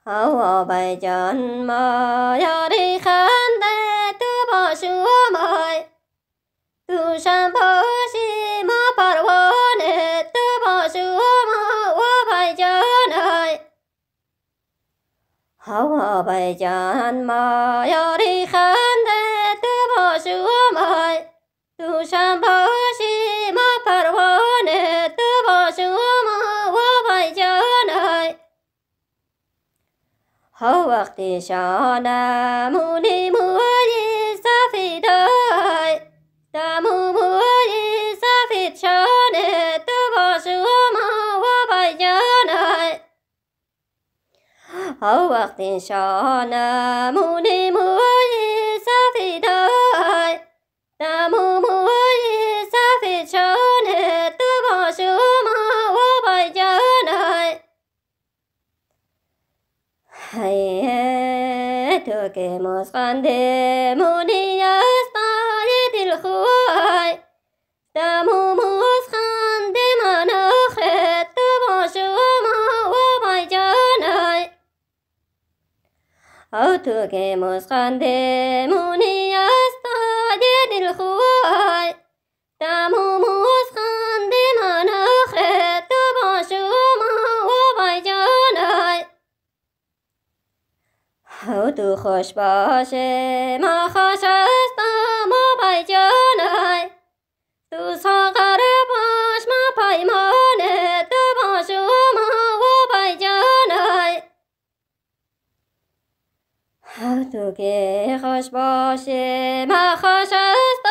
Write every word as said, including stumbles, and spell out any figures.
هوا بیجان ما یاری خنده تو با شومای تو شم باشی ما پروانه تو با شوما و بیجانای هوا بیجان ما یاری خنده تو با شومای تو شم باشی ما پروانه تو با شوما و بیجانای ها وقتی شانمونی موی سفیدای دمو موی سفید شانه تو با شما و بیجانای ها وقتی شانمونی موی سفیدای دمو موی سفید شانه تو با شما و بیجانای هی تو که مسخند مونی است دل خوای دمو مسخند من آخه تو با شما و بیجانای او تو که مسخند مونی است دل خوای دمو مسخند من آخه تو با شما و بیجانای او تو خوش باشه ما خوش استم و بیجانای تو ساغر باش ما پیمانه تو با شما و بیجانای او تو که خوش باشه ما خوش است